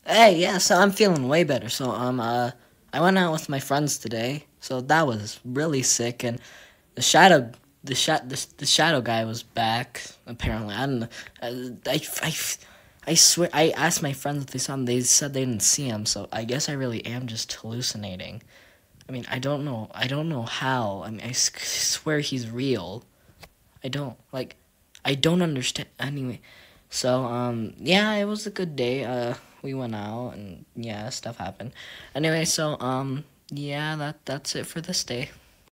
Hey, yeah, so I'm feeling way better. So I went out with my friends today. So that was really sick, and the shadow the shadow guy was back. Apparently, I don't know. I swear I asked my friends if they saw him. They said they didn't see him. So I guess I really am just hallucinating. I mean, I don't know. I don't know how. I mean, swear he's real. I don't like. I don't understand. Anyway, so yeah, it was a good day. We went out and yeah, stuff happened. Anyway, so yeah, that's it for this day.